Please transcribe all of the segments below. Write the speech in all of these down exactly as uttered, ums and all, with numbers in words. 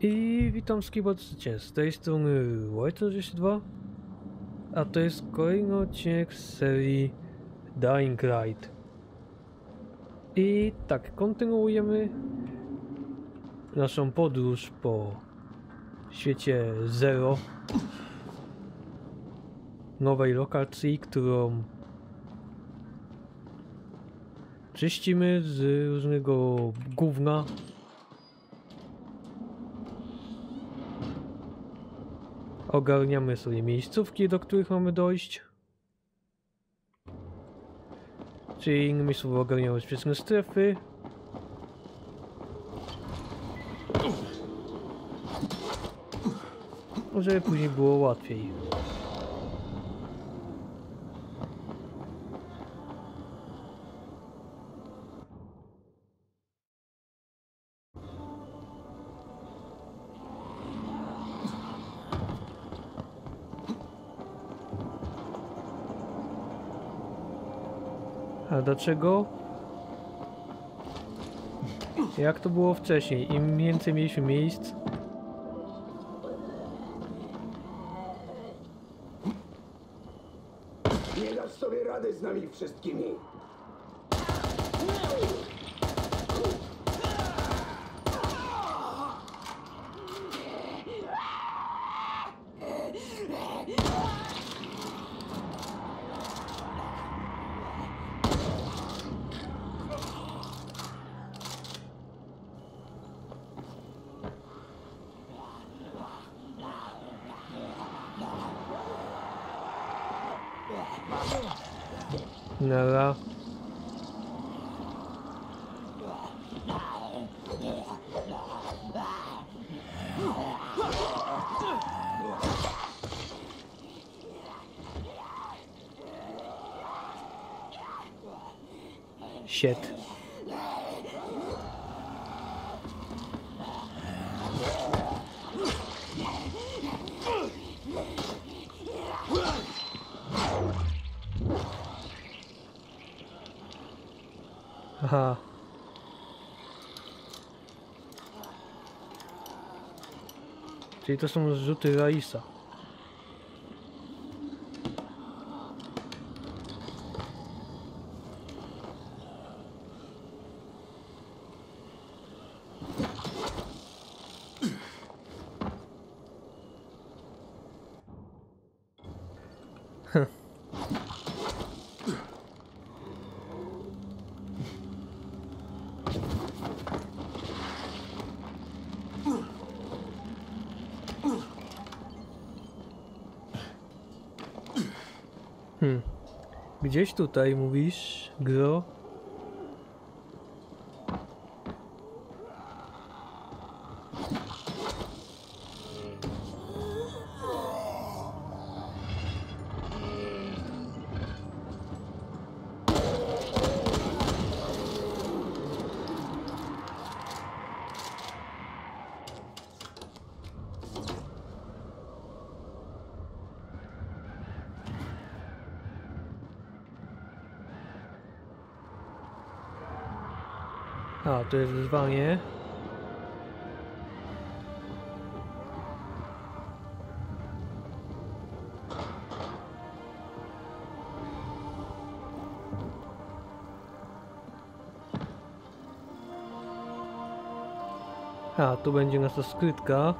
I witam skibotcie, z tej strony Wojtek dwieście dwa, a to jest kolejny odcinek z serii Dying Light. I tak, kontynuujemy naszą podróż po świecie Zero, nowej lokacji, którą czyścimy z różnego gówna. Ogarniamy sobie miejscówki, do których mamy dojść. Czyli innymi słowy, ogarniamy bezpieczne strefy. Żeby później było łatwiej. A dlaczego? Jak to było wcześniej? Im więcej mieliśmy miejsc, nie dasz sobie rady z nami wszystkimi. nara. Shit. Aha. Czyli to są zrzuty Raisa. Hmm. Gdzieś tutaj mówisz, Gro? A, to jest wyzwanie. A, tu będzie nasza skrytka.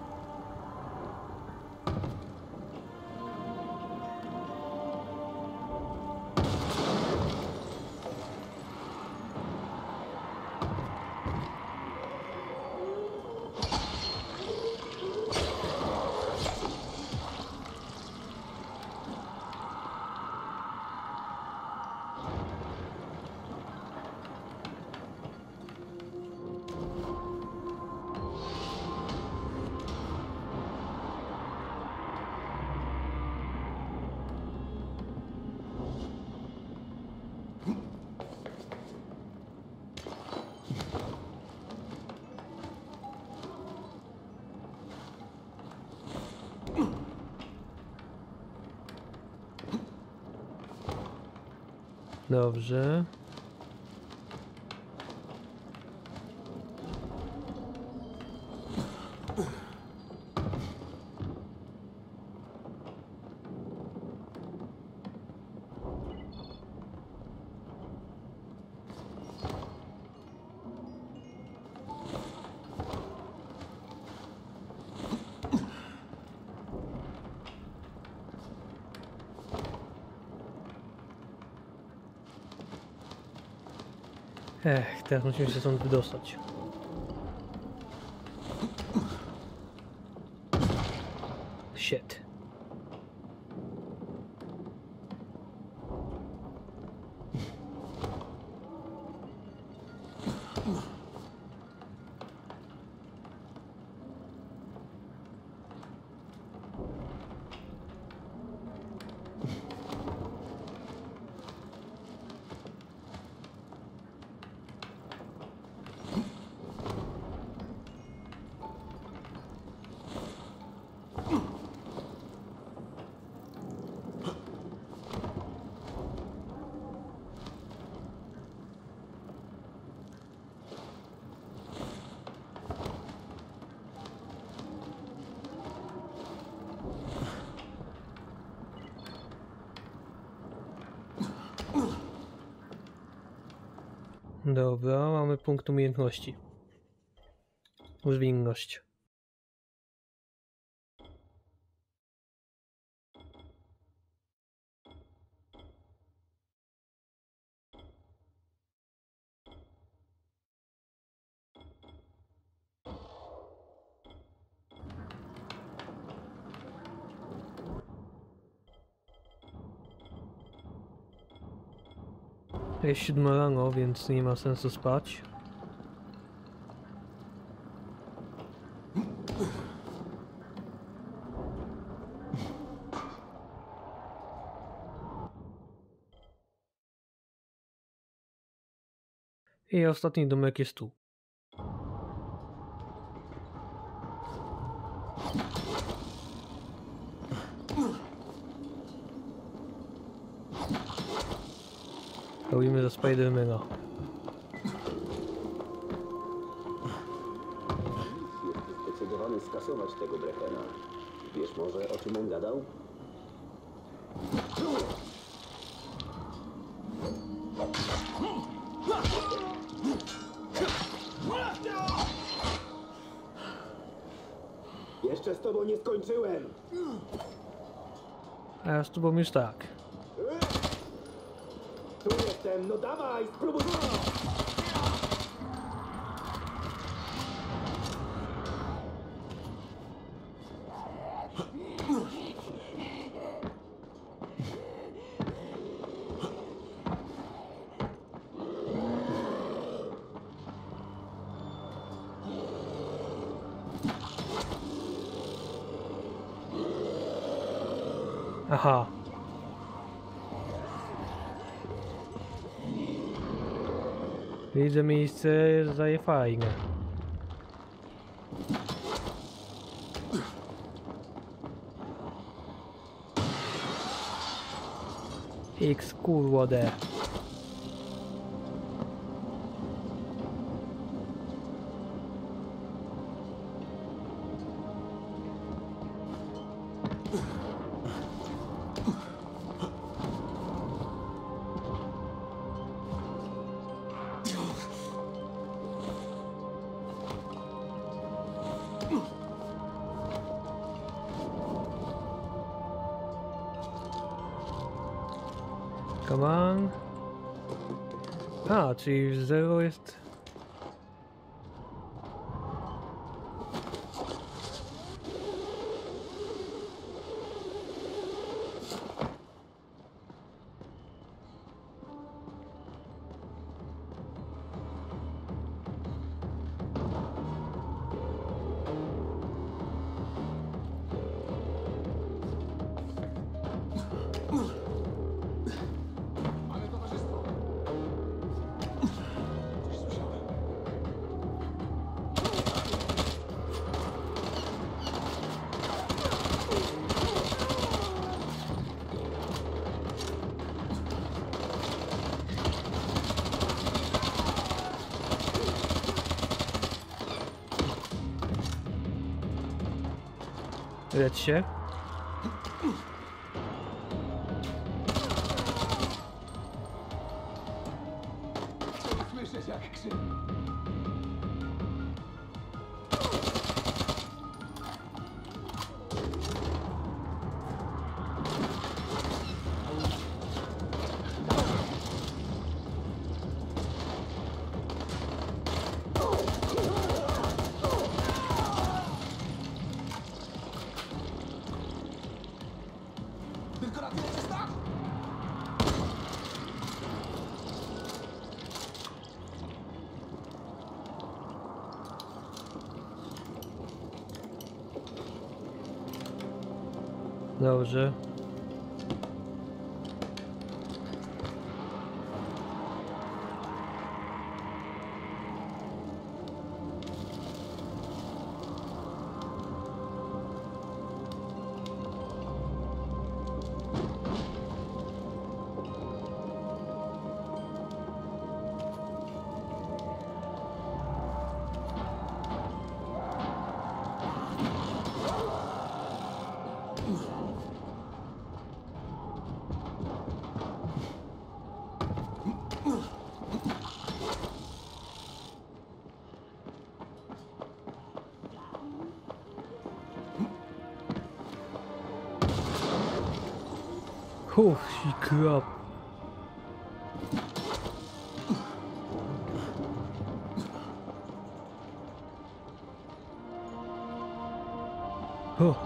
Dobrze. Ech, teraz musimy się stąd wydostać. Shit. Dobra, mamy punkt umiejętności. Zwinność. Jest siódma rano, więc nie ma sensu spać. I ostatni domek jest tu. Robimy za Spidermana. Jest zdecydowany skasować tego Brekena. Wiesz może, o czym on gadał? Jeszcze z tobą nie skończyłem! A ja z tobą już tak. Tu jestem, no dawaj, spróbuj! Aha. Widzę miejsce, zdaje fajne. X kurwa de. Come on. A, czyli zero jest... Lecz się. Słyszysz jak krzyk? Dobrze. Holy crap. Oh.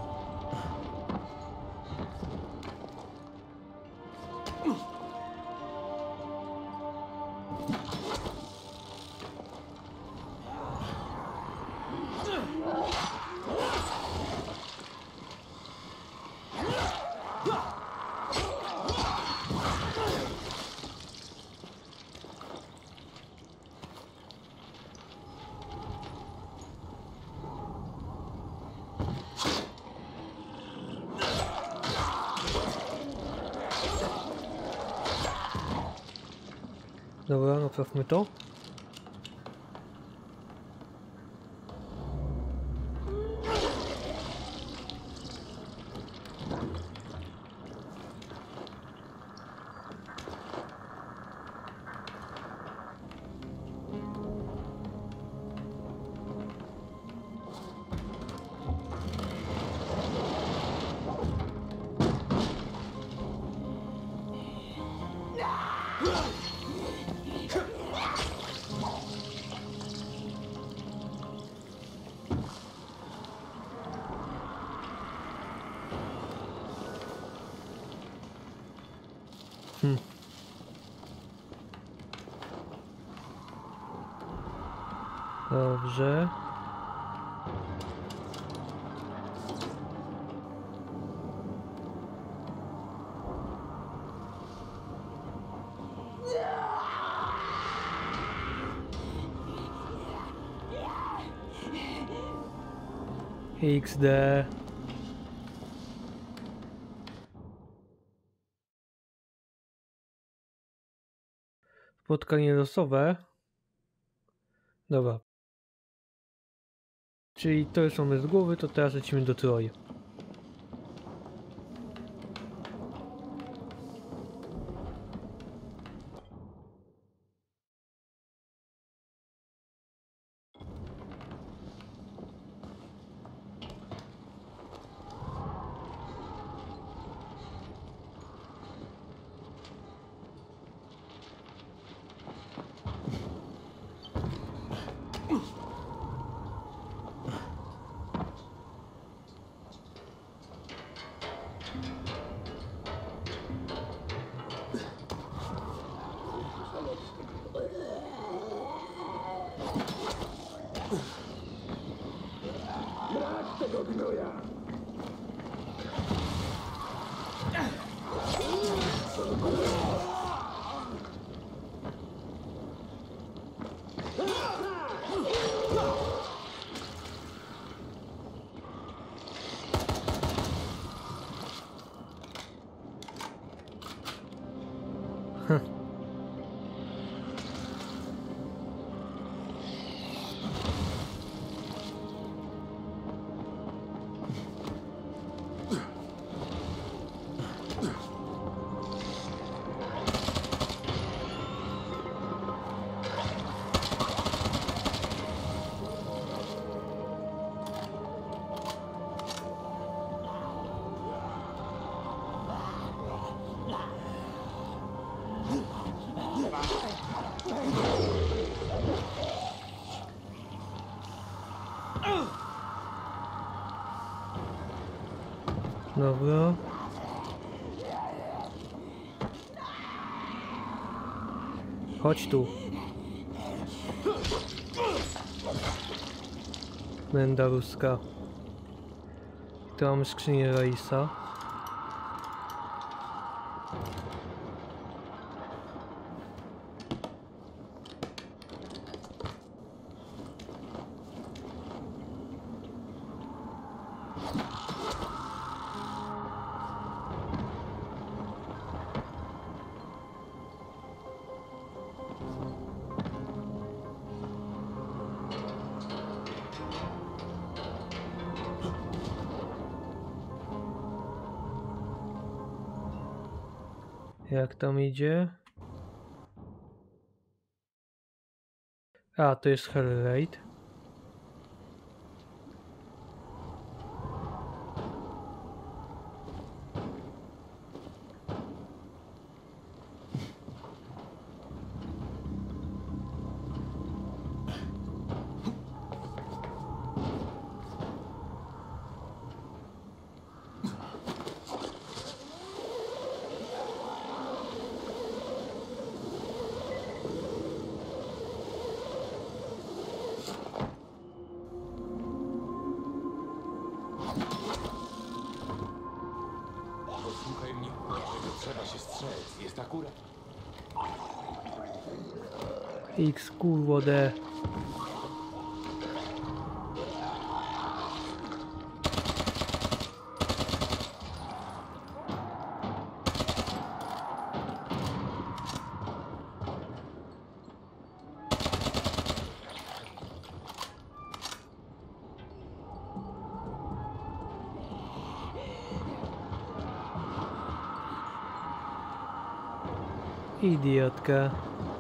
Dobra, naprawmy to. Hmm. Dobrze. iks de. Spotkanie losowe. Dobra. Czyli to już mamy z głowy, to teraz lecimy do Troy. Brak tego gnoja! Dobra. Chodź tu. Menda ruska. Tu mamy skrzynię Raisa. Jak tam idzie? A, to jest Hell Raid. Posłuchaj mnie, czego trzeba się strzec. Jest akurat. X kurwo D. Idiotka.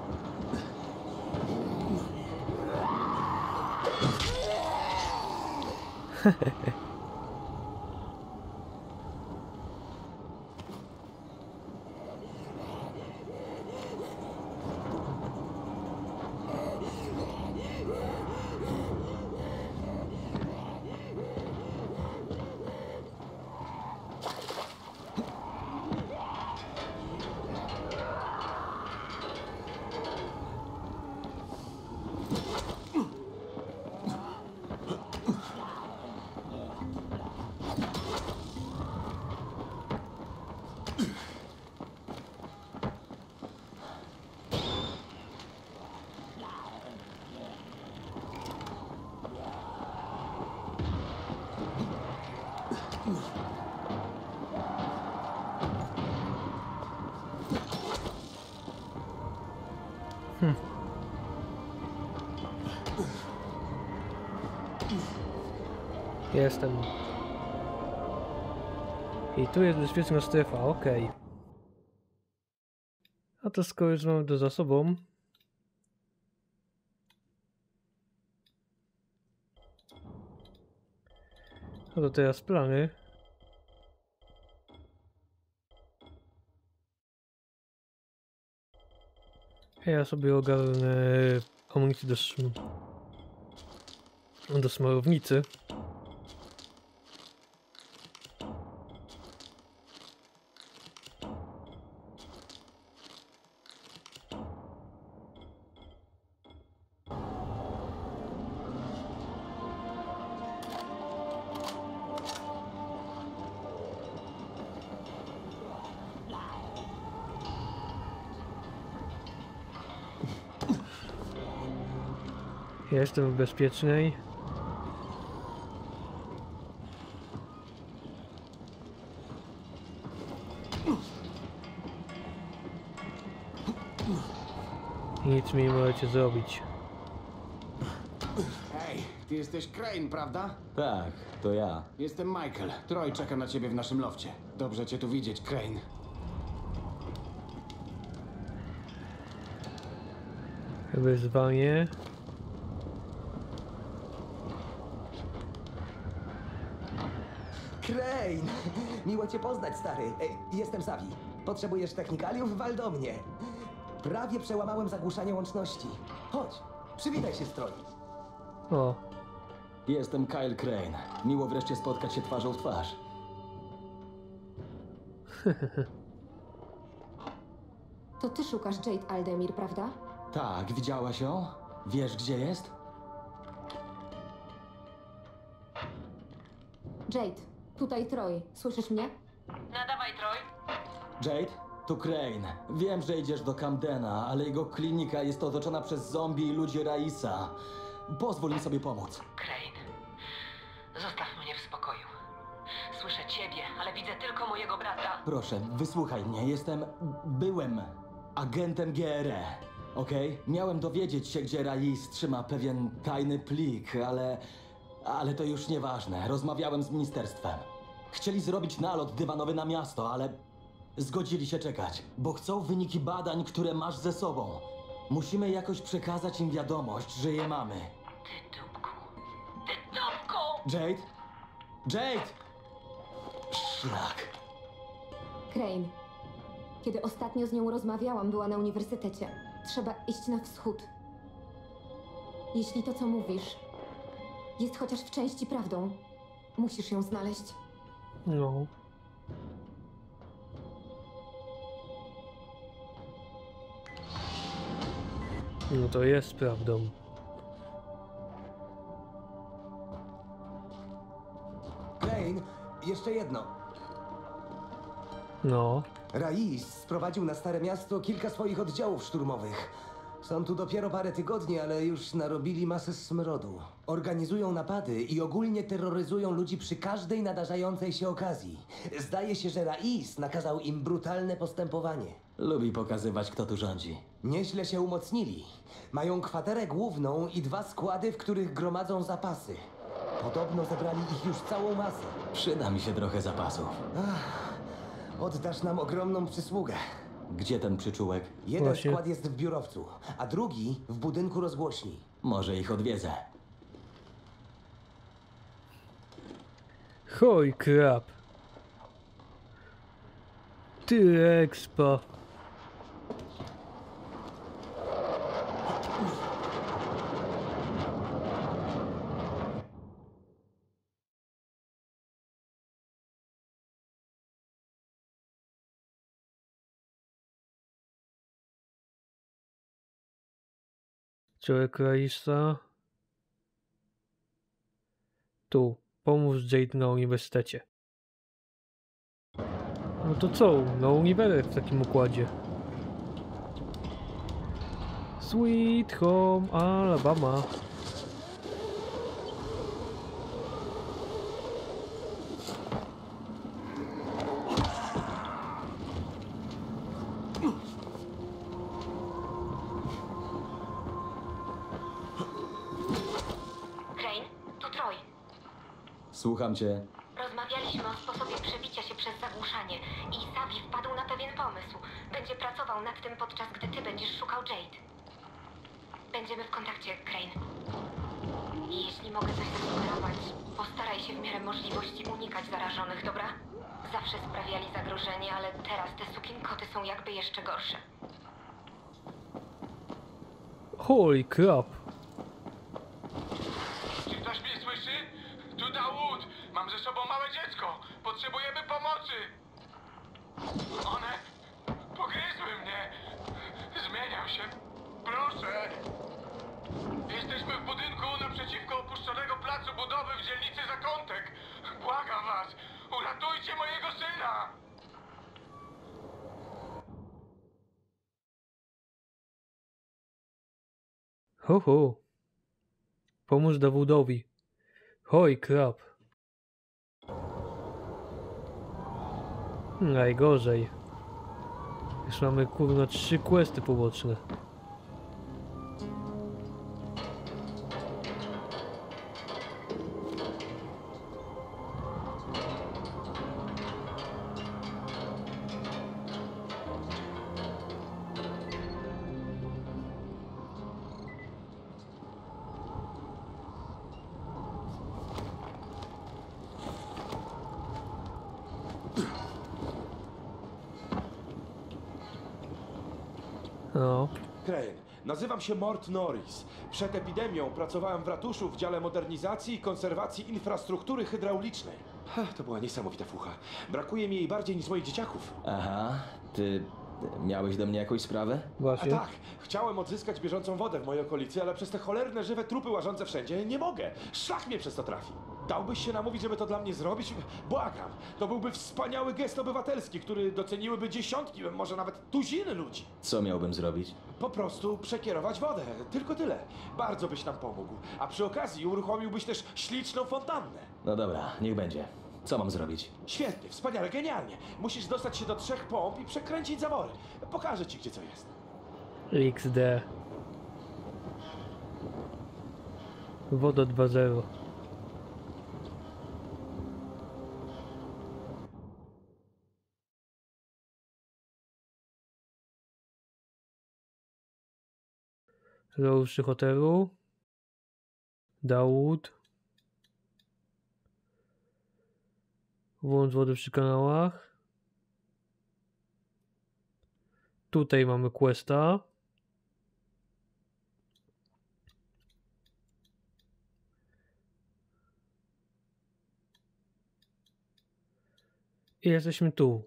Hm. Jestem. I tu jest bezpieczna strefa, okej. Okay. A to skoro już mamy to za sobą. No to teraz plany. Ja sobie ogarnę amunicję do, szm do smarownicy. Jestem w bezpiecznej. Nic mi nie możecie zrobić. Hej, ty jesteś Crane, prawda? Tak, to ja. Jestem Michael. Troy czeka na ciebie w naszym lofcie. Dobrze cię tu widzieć, Crane. Wyzwanie. Crane! Miło cię poznać, stary. Ej, jestem Savi. Potrzebujesz technikaliów? Wal do mnie. Prawie przełamałem zagłuszanie łączności. Chodź, przywitaj się z Troy. O, Jestem Kyle Crane. Miło wreszcie spotkać się twarzą w twarz. To ty szukasz Jade Aldemir, prawda? Tak, widziałaś ją? Wiesz, gdzie jest? Jade, tutaj Troy. Słyszysz mnie? Nadawaj, Troy. Jade? Tu Crane. Wiem, że idziesz do Camdena, ale jego klinika jest otoczona przez zombie i ludzi Raisa. Pozwól mi sobie pomóc. Crane, zostaw mnie w spokoju. słyszę ciebie, ale widzę tylko mojego brata. Proszę, wysłuchaj mnie. Jestem... byłem agentem G R E, okej? Miałem dowiedzieć się, gdzie Rais trzyma pewien tajny plik, ale... ale to już nieważne. Rozmawiałem z ministerstwem. Chcieli zrobić nalot dywanowy na miasto, ale... zgodzili się czekać, bo chcą wyniki badań, które masz ze sobą. Musimy jakoś przekazać im wiadomość, że je mamy. Ty dupku. Ty dupku! Jade? Jade! Szlak. Crane. Kiedy ostatnio z nią rozmawiałam, była na uniwersytecie. Trzeba iść na wschód. Jeśli to, co mówisz, jest chociaż w części prawdą, musisz ją znaleźć. No. No to jest prawdą. Crane, jeszcze jedno. No. Rais sprowadził na Stare Miasto kilka swoich oddziałów szturmowych. Są tu dopiero parę tygodni, ale już narobili masę smrodu. Organizują napady i ogólnie terroryzują ludzi przy każdej nadarzającej się okazji. Zdaje się, że Rais nakazał im brutalne postępowanie. Lubi pokazywać, kto tu rządzi. Nieźle się umocnili. Mają kwaterę główną i dwa składy, w których gromadzą zapasy. Podobno zebrali ich już całą masę. Przyda mi się trochę zapasów. Oddasz nam ogromną przysługę. Gdzie ten przyczółek? Jeden Właśnie. skład jest w biurowcu, a drugi w budynku rozgłośni. Może ich odwiedzę. Hoj krab. Ty expa. Człowiek Raisa. Tu. Pomóż Jade na uniwersytecie. No to co? Na uniwersytet w takim układzie. Sweet Home Alabama. Crane, to Troy. Słucham cię. Rozmawialiśmy o sposobie przebicia się przez zagłuszanie i Savi wpadł na pewien pomysł. Będzie pracował nad tym, podczas gdy ty będziesz szukał Jade. Będziemy w kontakcie, Crane. I jeśli mogę coś zasugerować, postaraj się w miarę możliwości unikać zarażonych, dobra? Zawsze sprawiali zagrożenie, ale teraz te sukinkoty są jakby jeszcze gorsze. Holy crap. Czy ktoś mnie słyszy? Tu Dawood! Mam ze sobą małe dziecko! Potrzebujemy pomocy! One pogryzły mnie! Zmieniam się! Proszę! Jesteśmy w budynku naprzeciwko opuszczonego placu budowy w dzielnicy Zakątek! Błagam was! Uratujcie mojego syna! Ho ho. Pomóż Dawudowi. Hoj krab. Najgorzej. Już mamy kurwa trzy questy poboczne. No. Crane, nazywam się Mort Norris. Przed epidemią pracowałem w ratuszu w dziale modernizacji i konserwacji infrastruktury hydraulicznej. Ha, to była niesamowita fucha. Brakuje mi jej bardziej niż moich dzieciaków. Aha, ty... miałeś do mnie jakąś sprawę? A Właśnie. tak, chciałem odzyskać bieżącą wodę w mojej okolicy, ale przez te cholerne żywe trupy łażące wszędzie nie mogę. Szlak mnie przez to trafi. Dałbyś się namówić, żeby to dla mnie zrobić? Błagam. To byłby wspaniały gest obywatelski, który doceniłyby dziesiątki, może nawet tuziny ludzi. Co miałbym zrobić? Po prostu przekierować wodę. Tylko tyle. Bardzo byś nam pomógł. A przy okazji uruchomiłbyś też śliczną fontannę. No dobra, niech będzie. Co mam zrobić? Świetnie, wspaniale, genialnie. Musisz dostać się do trzech pomp i przekręcić zawory. Pokażę ci, gdzie co jest. X D. Woda dwa zero. Low przy hotelu. Dawood. Włącz wodę przy kanałach. Tutaj mamy questa. I jesteśmy tu.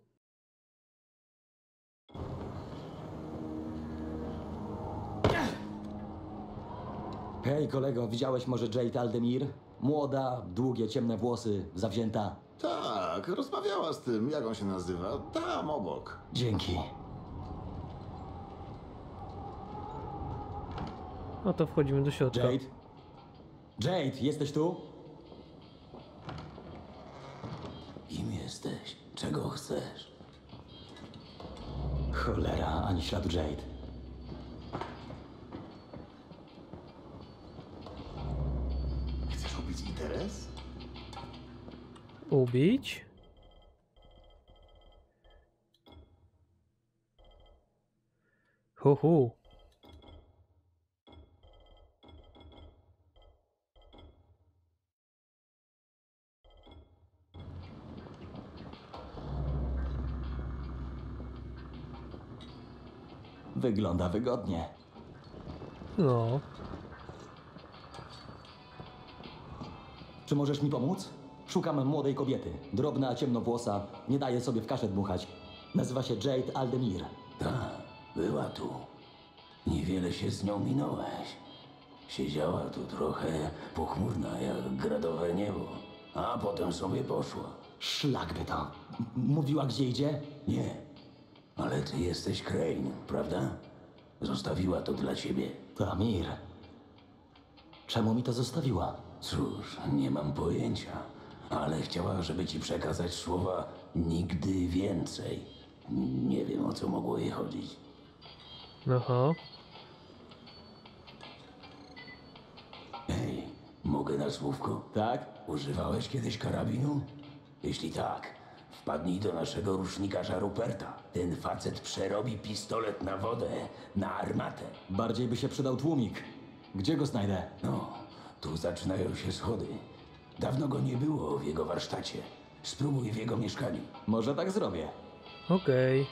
Hej kolego, widziałeś może Jade Aldemir? Młoda, długie, ciemne włosy, zawzięta. Tak, rozmawiała z tym, jak on się nazywa, tam obok. Dzięki. No to wchodzimy do środka. Jade? Jade, jesteś tu? Kim jesteś? Czego chcesz? Cholera, ani śladu Jade. Chcesz ubić interes? Ubić. Hu hu. Wygląda wygodnie. No. Czy możesz mi pomóc? Szukam młodej kobiety. Drobna, ciemnowłosa, nie daje sobie w kaszę dmuchać. Nazywa się Jade Aldemir. Tak, była tu. Niewiele się z nią minąłeś. Siedziała tu trochę pochmurna jak gradowe niebo, a potem sobie poszła. Szlak by to. M- Mówiła, gdzie idzie? Nie, ale ty jesteś Crane, prawda? Zostawiła to dla ciebie. To Amir. Czemu mi to zostawiła? Cóż, nie mam pojęcia, ale chciała, żeby ci przekazać słowa nigdy więcej. Nie wiem, o co mogło jej chodzić. Aha. Hej, mogę na słówko? Tak? Używałeś kiedyś karabinu? Jeśli tak, wpadnij do naszego rusznikarza Ruperta. Ten facet przerobi pistolet na wodę, na armatę. Bardziej by się przydał tłumik. Gdzie go znajdę? No, tu zaczynają się schody. Dawno go nie było w jego warsztacie. Spróbuj w jego mieszkaniu. Może tak zrobię. Okej.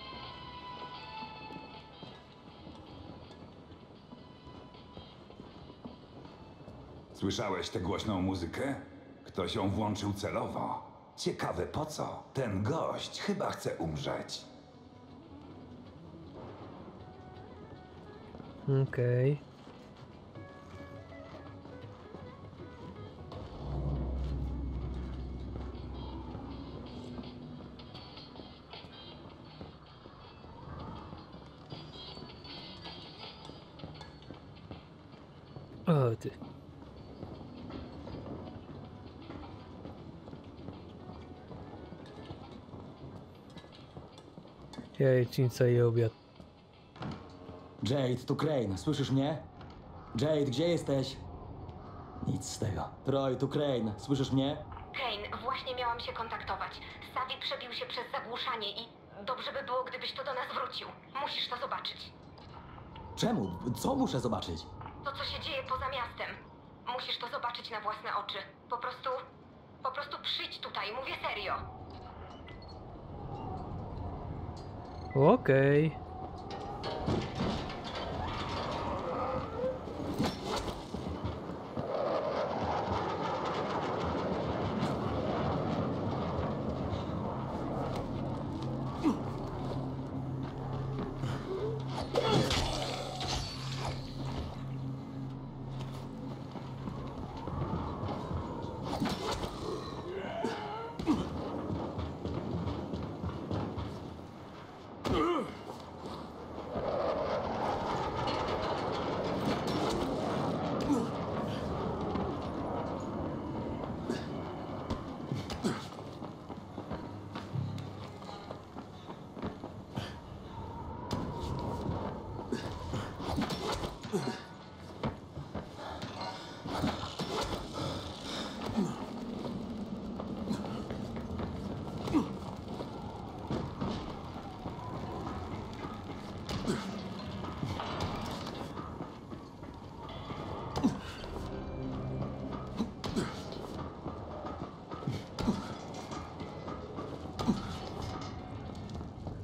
Słyszałeś tę głośną muzykę? Ktoś ją włączył celowo. Ciekawe po co? Ten gość chyba chce umrzeć. Okej. O ty. Jajecznica i obiad. Jade, tu Crane. Słyszysz mnie? Jade, gdzie jesteś? Nic z tego. Troy, tu Crane. Słyszysz mnie? Crane, właśnie miałam się kontaktować. Savi przebił się przez zagłuszanie i dobrze by było, gdybyś to do nas wrócił. Musisz to zobaczyć. Czemu? Co muszę zobaczyć? To, co się dzieje poza miastem. Musisz to zobaczyć na własne oczy. Po prostu... Po prostu przyjdź tutaj, mówię serio. Okej.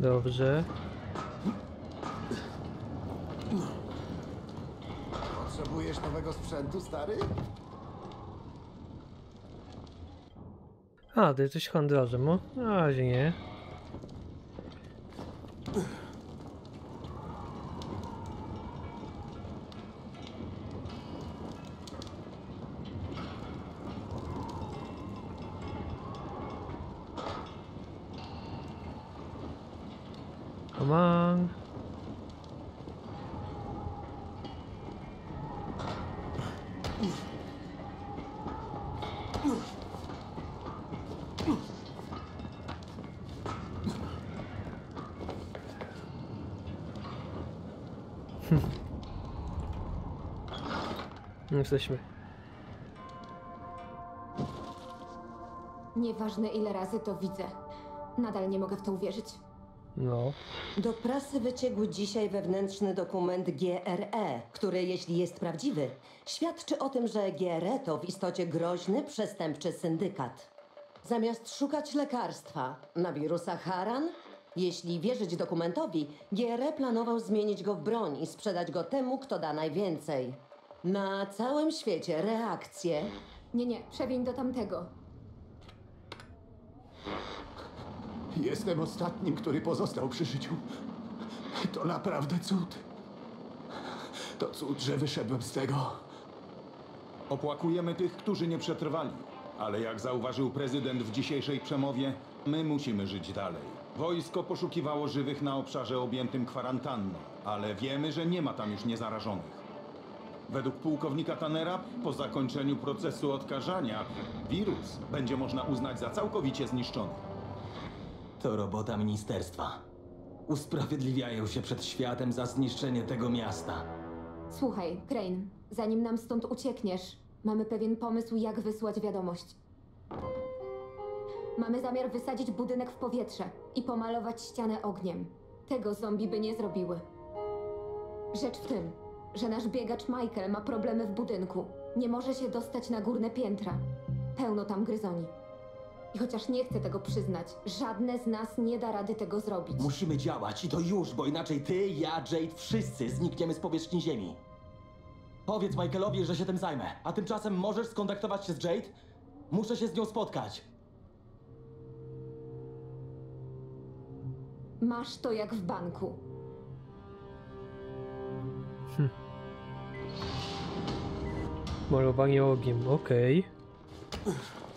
Dobrze. Potrzebujesz nowego sprzętu, stary? A, ty jesteś handlarzem, o? Na razie nie. Come on. Jesteśmy. Nieważne ile razy to widzę. Nadal nie mogę w to uwierzyć. No. Do prasy wyciekł dzisiaj wewnętrzny dokument G R E, który, jeśli jest prawdziwy, świadczy o tym, że G R E to w istocie groźny, przestępczy syndykat. Zamiast szukać lekarstwa na wirusa Haran, jeśli wierzyć dokumentowi, G R E planował zmienić go w broń i sprzedać go temu, kto da najwięcej. Na całym świecie reakcje... Nie, nie, przewiń do tamtego. Jestem ostatnim, który pozostał przy życiu. To naprawdę cud. To cud, że wyszedłem z tego. Opłakujemy tych, którzy nie przetrwali. Ale jak zauważył prezydent w dzisiejszej przemowie, my musimy żyć dalej. Wojsko poszukiwało żywych na obszarze objętym kwarantanną, ale wiemy, że nie ma tam już niezarażonych. Według pułkownika Tannera, po zakończeniu procesu odkażania, wirus będzie można uznać za całkowicie zniszczony. To robota ministerstwa. Usprawiedliwiają się przed światem za zniszczenie tego miasta. Słuchaj, Crane, zanim nam stąd uciekniesz, mamy pewien pomysł, jak wysłać wiadomość. Mamy zamiar wysadzić budynek w powietrze i pomalować ścianę ogniem. Tego zombie by nie zrobiły. Rzecz w tym, że nasz biegacz Michael ma problemy w budynku. Nie może się dostać na górne piętra. Pełno tam gryzoni. I chociaż nie chcę tego przyznać, żadne z nas nie da rady tego zrobić. Musimy działać i to już, bo inaczej ty, ja, Jade, wszyscy znikniemy z powierzchni Ziemi. Powiedz Michaelowi, że się tym zajmę. A tymczasem możesz skontaktować się z Jade? Muszę się z nią spotkać. Masz to jak w banku. Hm. Malowanie ogniem, okej. Okay.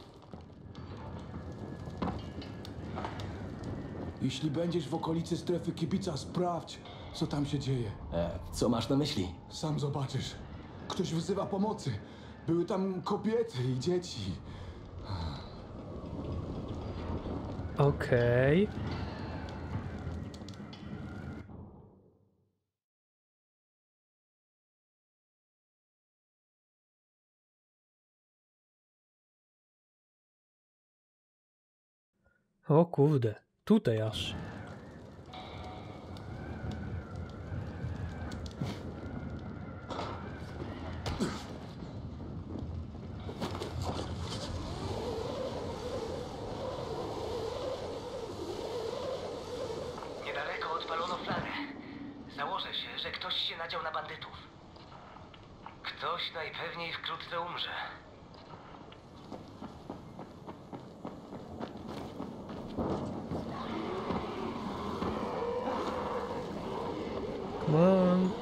Jeśli będziesz w okolicy strefy kibica, sprawdź, co tam się dzieje. E, co masz na myśli? Sam zobaczysz. Ktoś wzywa pomocy. Były tam kobiety i dzieci. Okej. Okay. O kurde, tutaj aż. Niedaleko odpalono flarę. Założę się, że ktoś się nadział na bandytów. Ktoś najpewniej wkrótce umrze. Come on.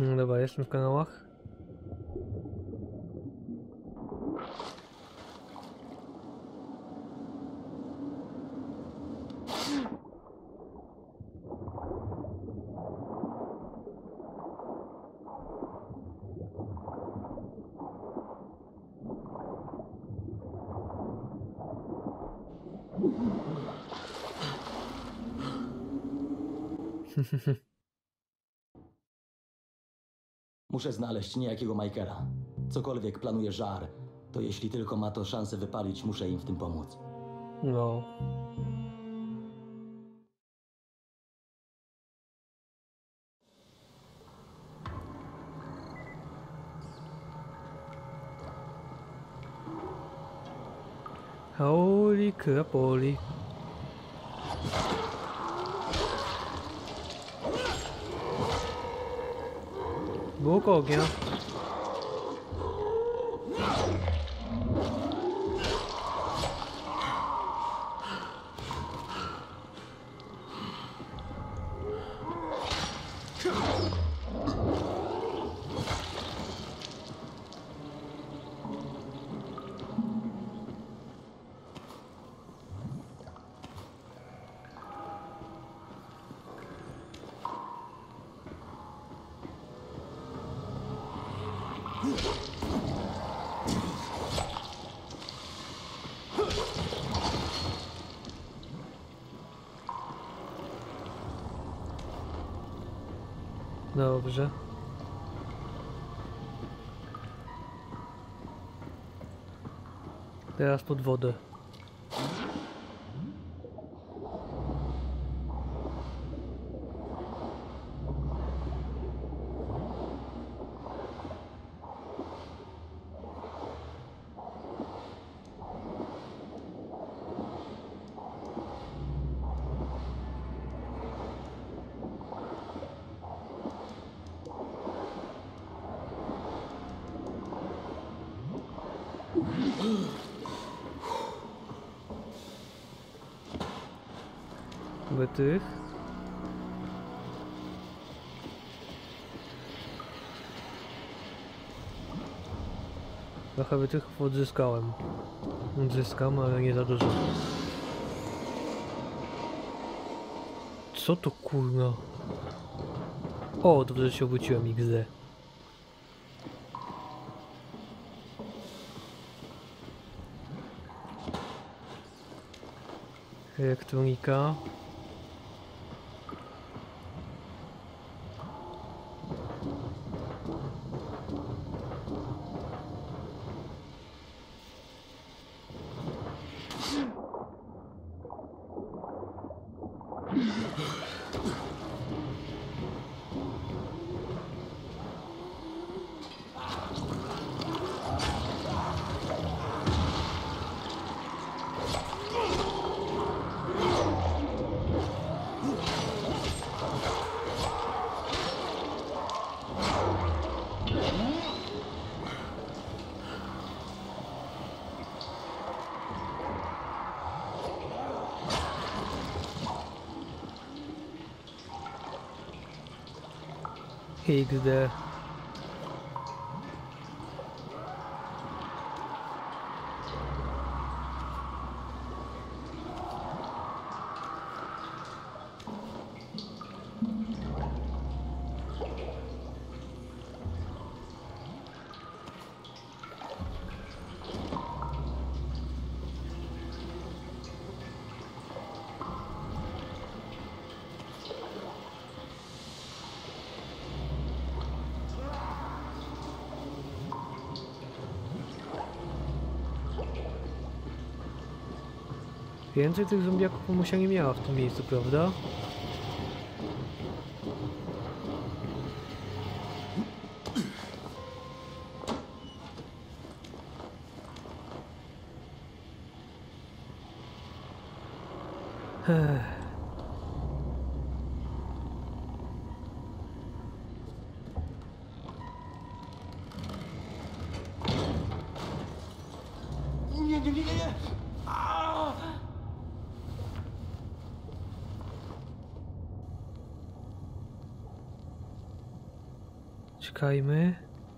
No dobra, jestem w kanałach. Muszę znaleźć niejakiego Michaela. Cokolwiek planuje Żar, to jeśli tylko ma to szansę wypalić, muszę im w tym pomóc. No. Holy crap, holy. Bóg ognia. Dobrze. Teraz pod wodę. Tych. Trochę wytrychów odzyskałem. Odzyskam, ale nie za dużo. Co to kurwa? O, dobrze, że się obróciłem X D. Elektronika. X D. Więcej tych zombiaków Mamusia nie miała w tym miejscu, prawda? Ech. Nie, nie, nie, nie! A! Czekajmy.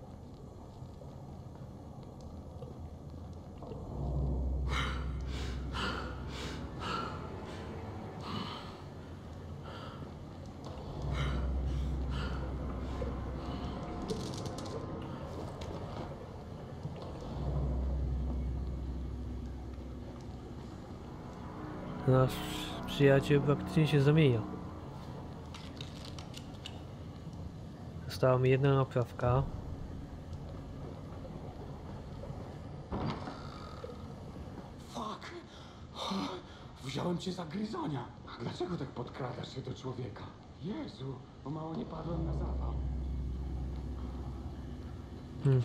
Nasz przyjaciel praktycznie się zamienia. Została mi jedna naprawka. Fuck! Wziąłem cię za gryzonia. A dlaczego tak podkradasz się do człowieka? Jezu, bo mało nie padłem na zawał. Hmm.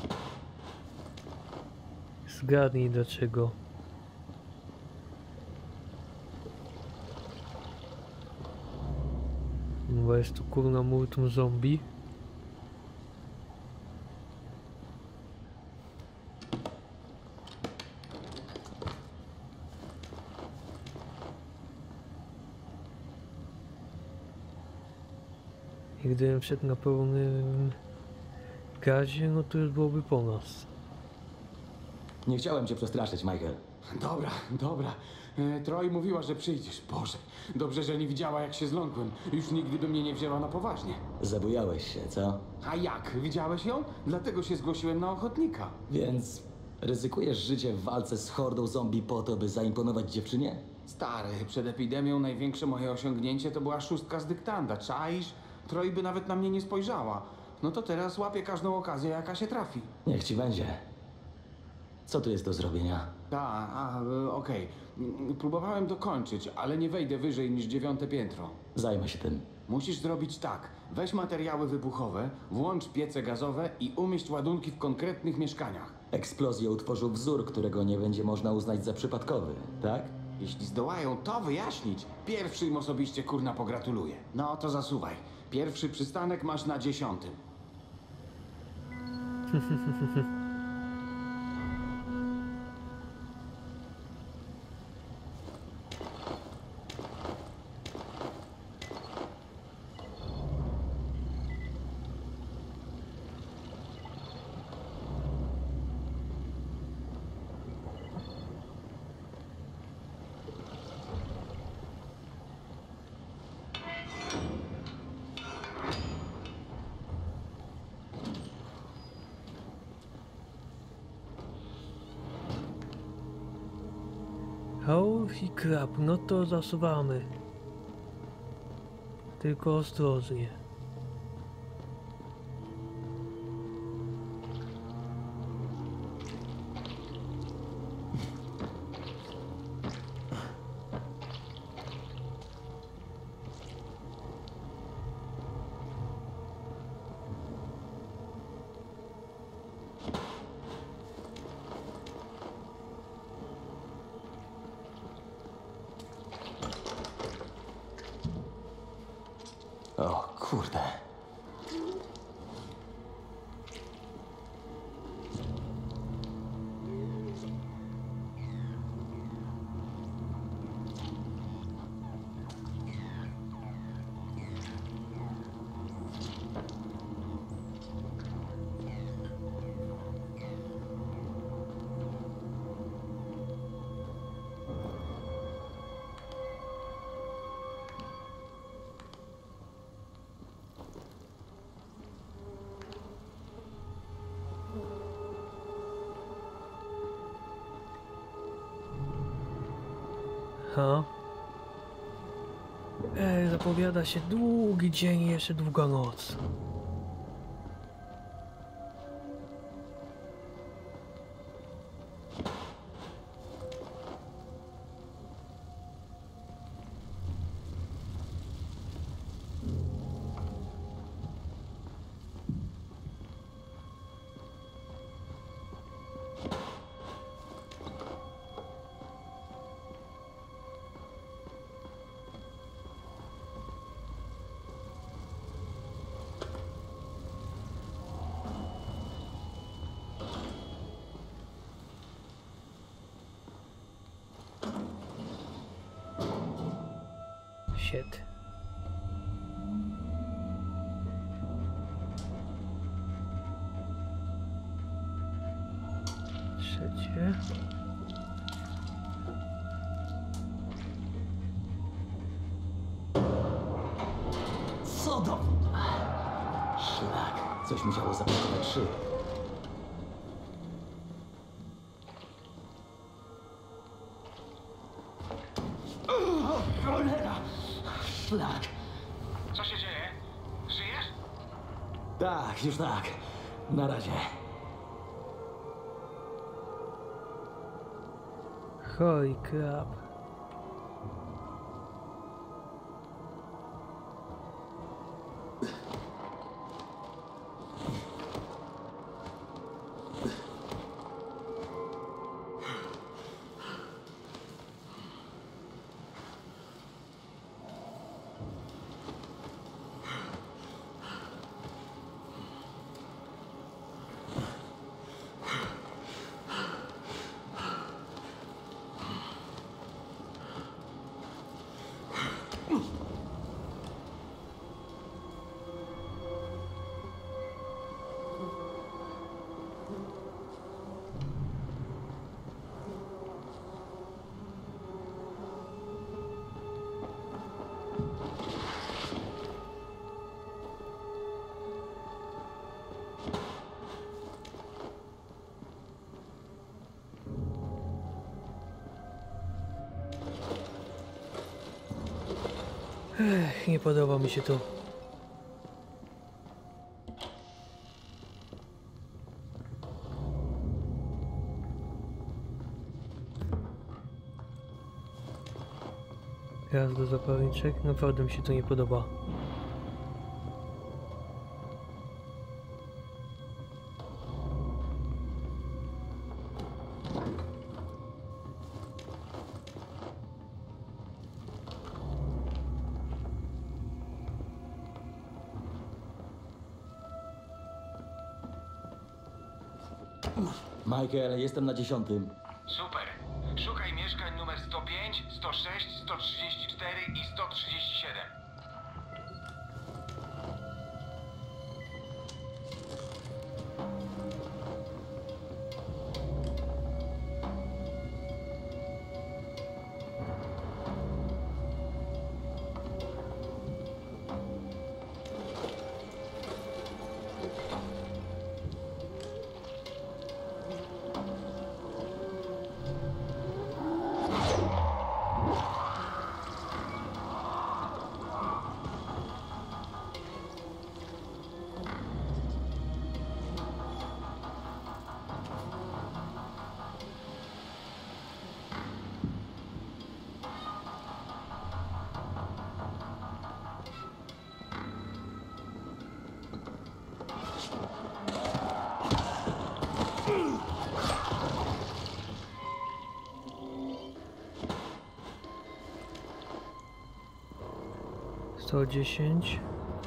Zgadnij dlaczego. Bo jest tu kurna multum zombie. I gdybym wszedł na pełnym gazie, no to już byłoby po nas. Nie chciałem cię przestraszyć, Michael. Dobra, dobra. E, Troy mówiła, że przyjdziesz. Boże, dobrze, że nie widziała, jak się zląkłem. Już nigdy by mnie nie wzięła na poważnie. Zabujałeś się, co? A jak? Widziałeś ją? Dlatego się zgłosiłem na ochotnika. Więc ryzykujesz życie w walce z hordą zombie po to, by zaimponować dziewczynie? Stary, przed epidemią największe moje osiągnięcie to była szóstka z dyktanda. Czaisz? Troy by nawet na mnie nie spojrzała. No to teraz łapię każdą okazję, jaka się trafi. Niech ci będzie. Co tu jest do zrobienia? A, a, e, okej. Mm, Próbowałem dokończyć, ale nie wejdę wyżej niż dziewiąte piętro. Zajmę się tym. Musisz zrobić tak. Weź materiały wybuchowe, włącz piece gazowe i umieść ładunki w konkretnych mieszkaniach. Eksplozja utworzył wzór, którego nie będzie można uznać za przypadkowy, tak? Jeśli zdołają to wyjaśnić, pierwszy im osobiście kurna pogratuluję. No to zasuwaj. Pierwszy przystanek masz na dziesiątym. Holy crap, no to zasuwamy. Tylko ostrożnie. O kurde. Ha? Ej, zapowiada się długi dzień i jeszcze długa noc. Shit. No do... Szlak. Coś musiało zablokować szyję. O, cholera! Szlak. Co się dzieje? Żyjesz? Tak, już tak. Na razie. Holy crap. Ech, nie podoba mi się to. Raz do zapalniczek, naprawdę mi się to nie podoba. Michael, jestem na dziesiątym. Super. Szukaj mieszkań numer sto pięć, sto sześć, sto trzydzieści cztery i sto trzydzieści siedem. sto dziesięć.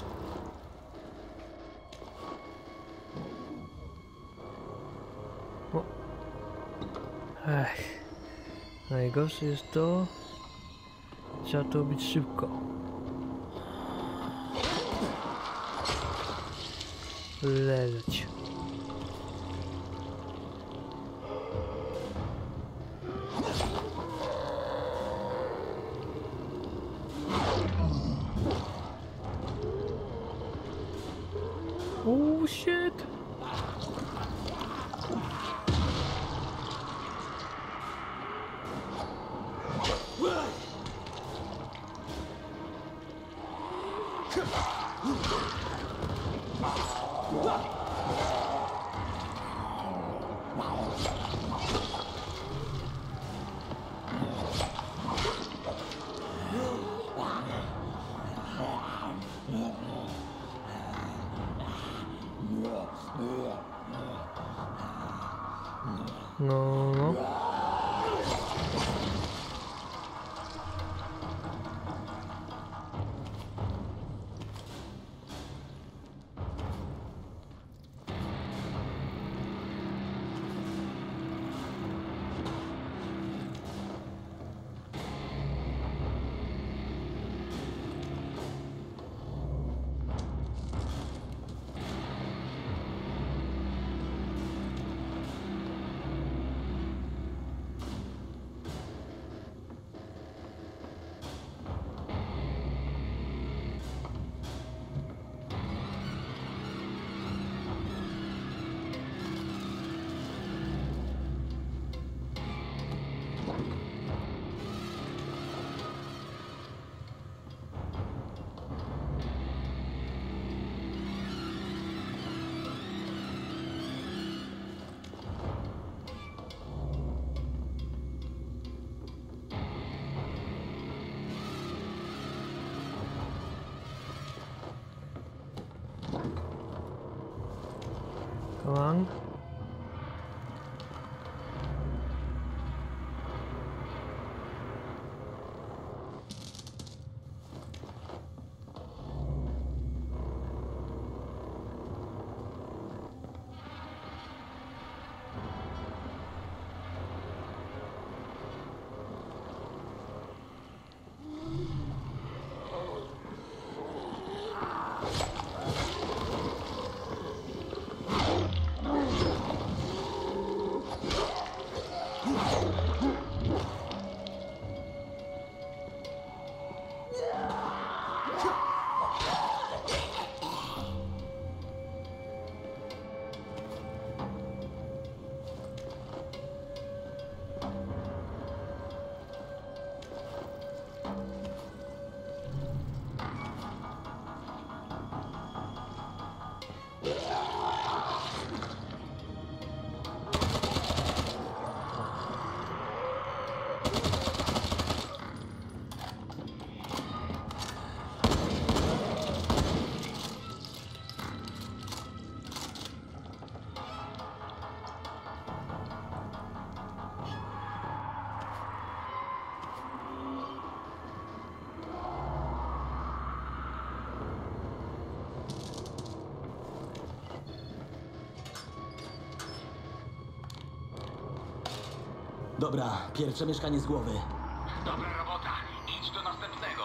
O. Ech. Najgorsze jest to, trzeba to robić szybko. Leć. Oh shit! No, no. Lang. Dobra, pierwsze mieszkanie z głowy. Dobra robota. Idź do następnego.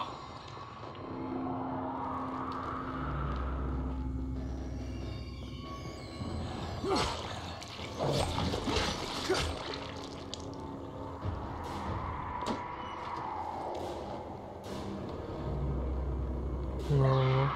No.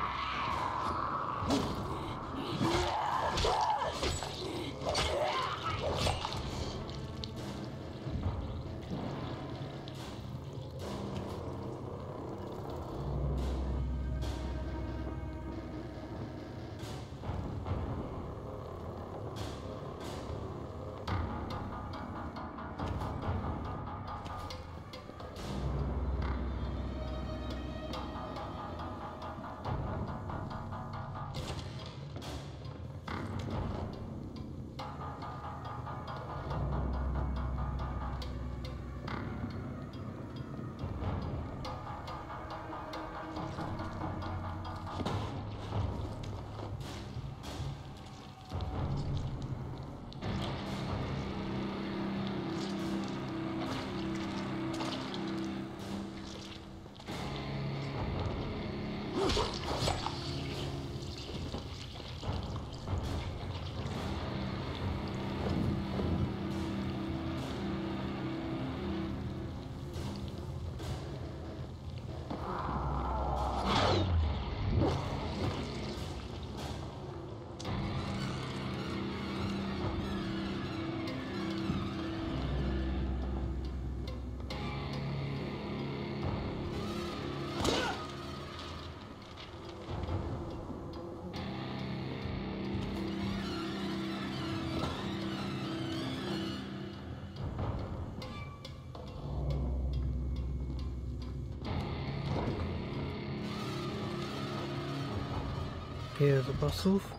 Ile zapasów?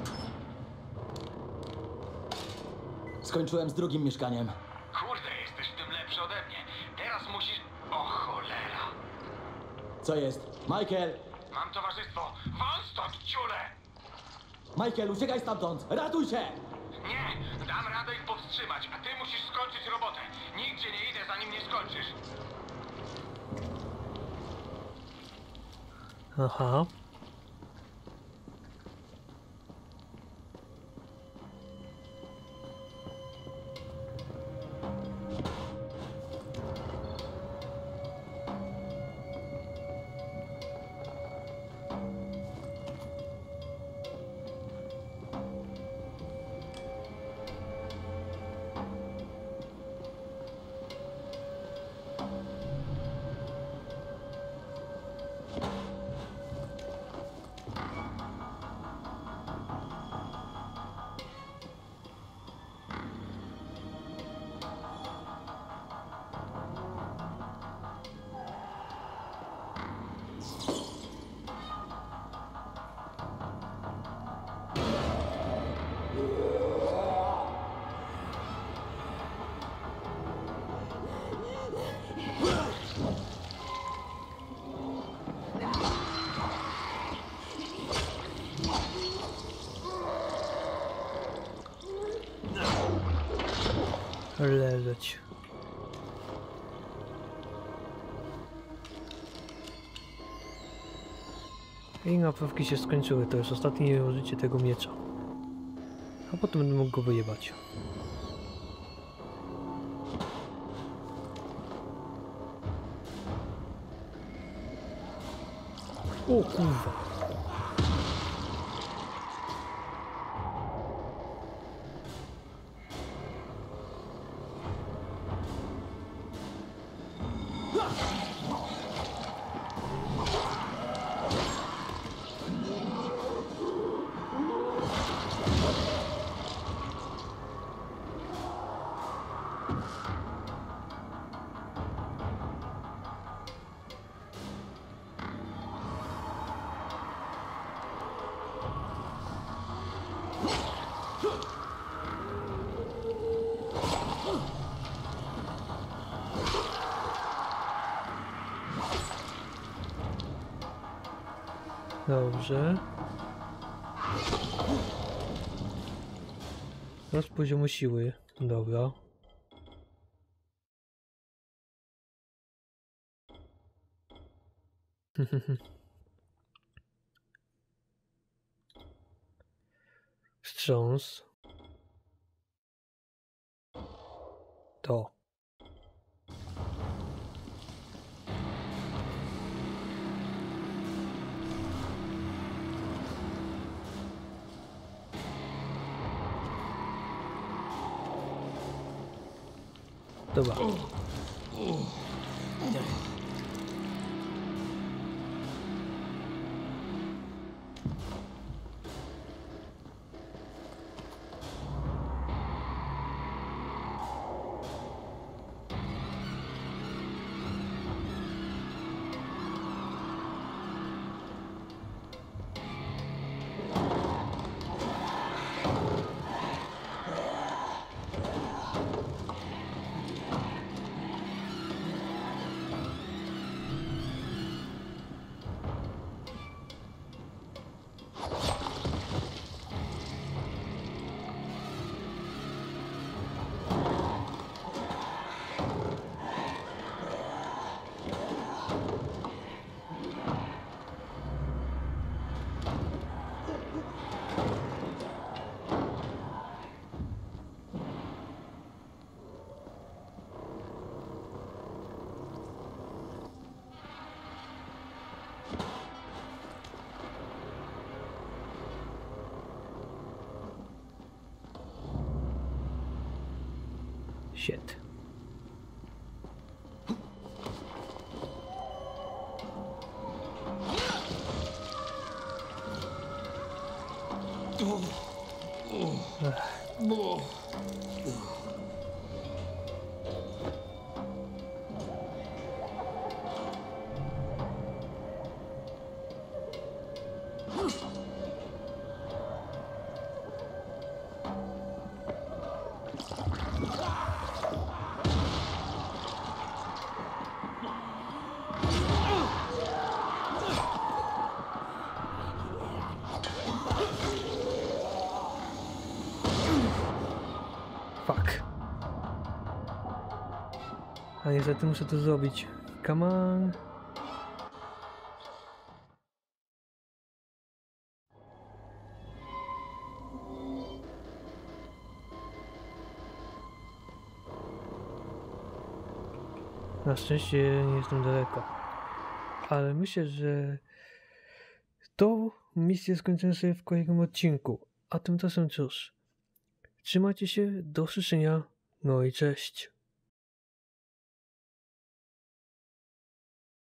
Skończyłem z drugim mieszkaniem. Kurde, jesteś w tym lepszy ode mnie. Teraz musisz... O cholera. Co jest? Michael! Mam towarzystwo. Wal stąd, ciule! Michael, uciekaj stamtąd! Ratuj się! Nie, dam radę ich powstrzymać, a ty musisz skończyć robotę. Nigdzie nie idę, zanim nie skończysz. Aha. leżeć. I naprawki się skończyły, to jest ostatnie użycie tego miecza. A potem będę mógł go wyjebać. O kurwa. Dobrze. Teraz poziomu siły. Dobra. Wstrząs. To. Dobra. Shit. Fuck. A niestety muszę to zrobić. Come on. Na szczęście nie jestem daleko. Ale myślę, że tą misję skończymy sobie w kolejnym odcinku. A tymczasem cóż. Trzymajcie się, do usłyszenia, no i cześć.